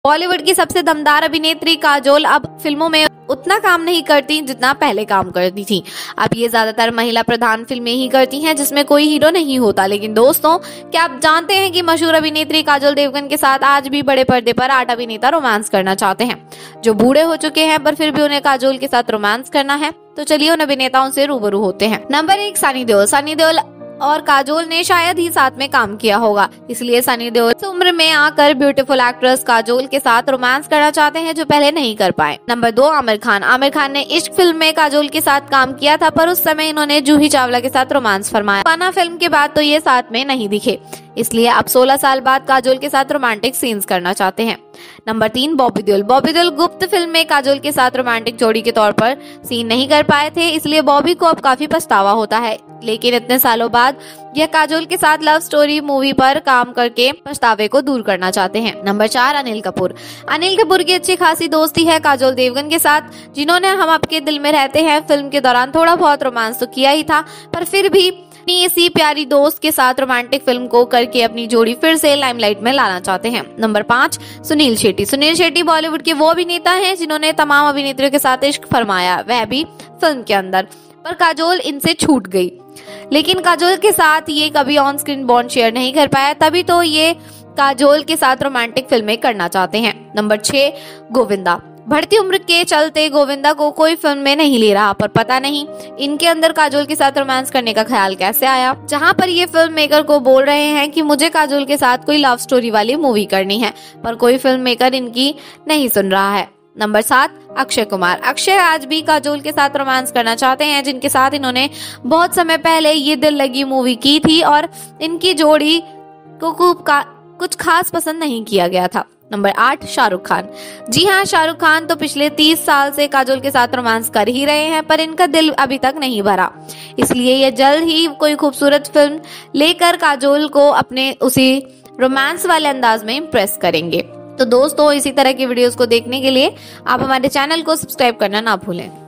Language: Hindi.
बॉलीवुड की सबसे दमदार अभिनेत्री काजोल अब फिल्मों में उतना काम नहीं करती जितना पहले काम करती थी। अब ये ज्यादातर महिला प्रधान फिल्में ही करती हैं जिसमें कोई हीरो नहीं होता। लेकिन दोस्तों, क्या आप जानते हैं कि मशहूर अभिनेत्री काजोल देवगन के साथ आज भी बड़े पर्दे पर 8 अभिनेता रोमांस करना चाहते हैं, जो बूढ़े हो चुके हैं, पर फिर भी उन्हें काजोल के साथ रोमांस करना है। तो चलिए उन अभिनेताओं से रूबरू होते हैं। नंबर 1, सनी देओल। सनी देओल और काजोल ने शायद ही साथ में काम किया होगा, इसलिए सनी देओल इस उम्र में आकर ब्यूटीफुल एक्ट्रेस काजोल के साथ रोमांस करना चाहते हैं, जो पहले नहीं कर पाए। नंबर 2, आमिर खान। आमिर खान ने इश्क फिल्म में काजोल के साथ काम किया था, पर उस समय इन्होंने जूही चावला के साथ रोमांस फरमाया। पाना फिल्म के बाद तो ये साथ में नहीं दिखे, इसलिए अब 16 साल बाद काजोल के साथ रोमांटिक सीन्स करना चाहते हैं। नंबर 3, बॉबी देओल। बॉबी देओल गुप्त फिल्म में काजोल के साथ रोमांटिक जोड़ी के तौर पर सीन नहीं कर पाए थे, इसलिए बॉबी को अब काफी पछतावा होता है। लेकिन इतने सालों बाद यह काजोल के साथ लव स्टोरी मूवी पर काम करके पछतावे को दूर करना चाहते हैं। नंबर 4, अनिल कपूर। अनिल कपूर की अच्छी खासी दोस्ती है काजोल देवगन के साथ, जिन्होंने हम आपके दिल में रहते हैं फिल्म के दौरान थोड़ा बहुत रोमांस तो किया ही था, पर फिर भी इसी प्यारी दोस्त के साथ रोमांटिक फिल्म को करके अपनी जोड़ी फिर से लाइमलाइट में लाना चाहते हैं। नंबर 5, सुनील शेट्टी। सुनील शेट्टी बॉलीवुड के वो अभिनेता हैं जिन्होंने तमाम अभिनेत्रियों के साथ इश्क फरमाया, वह भी फिल्म के अंदर, पर काजोल इनसे छूट गई। लेकिन काजोल के साथ ये कभी ऑन स्क्रीन बॉन्ड शेयर नहीं कर पाया, तभी तो ये काजोल के साथ रोमांटिक फिल्में करना चाहते हैं। नंबर 6, गोविंदा। बढ़ती उम्र के चलते गोविंदा को कोई फिल्म में नहीं ले रहा, पर पता नहीं इनके अंदर काजोल के साथ रोमांस करने का ख्याल कैसे आया। जहां पर ये फिल्म मेकर को बोल रहे हैं कि मुझे काजोल के साथ कोई लव स्टोरी वाली मूवी करनी है, पर कोई फिल्म मेकर इनकी नहीं सुन रहा है। नंबर 7, अक्षय कुमार। अक्षय आज भी काजोल के साथ रोमांस करना चाहते हैं, जिनके साथ इन्होंने बहुत समय पहले ये दिल लगी मूवी की थी और इनकी जोड़ी को कुछ खास पसंद नहीं किया गया था। नंबर 8, शाहरुख खान। जी हाँ, शाहरुख खान तो पिछले 30 साल से काजोल के साथ रोमांस कर ही रहे हैं, पर इनका दिल अभी तक नहीं भरा, इसलिए ये जल्द ही कोई खूबसूरत फिल्म लेकर काजोल को अपने उसी रोमांस वाले अंदाज में इम्प्रेस करेंगे। तो दोस्तों, इसी तरह की वीडियोस को देखने के लिए आप हमारे चैनल को सब्सक्राइब करना ना भूलें।